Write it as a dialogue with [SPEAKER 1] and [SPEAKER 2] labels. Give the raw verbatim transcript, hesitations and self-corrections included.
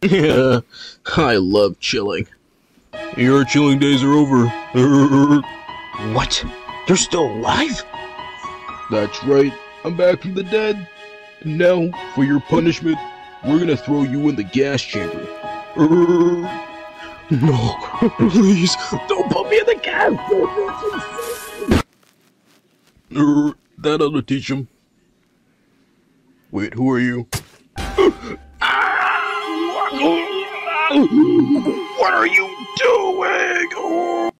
[SPEAKER 1] Yeah, I love chilling. Your chilling days are over.
[SPEAKER 2] What? You're still alive?
[SPEAKER 1] That's right, I'm back from the dead. And now, for your punishment, we're gonna throw you in the gas chamber. No, please, don't put me in the gas chamber! That ought to teach him. Wait, who are you? What are you doing?